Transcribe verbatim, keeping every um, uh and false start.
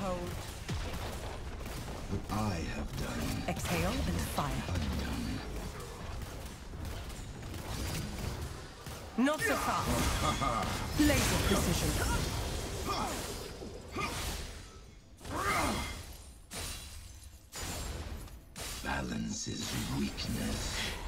hold. What I have done. Exhale and fire. Undone. Not so fast. Laser precision. Balance is weakness.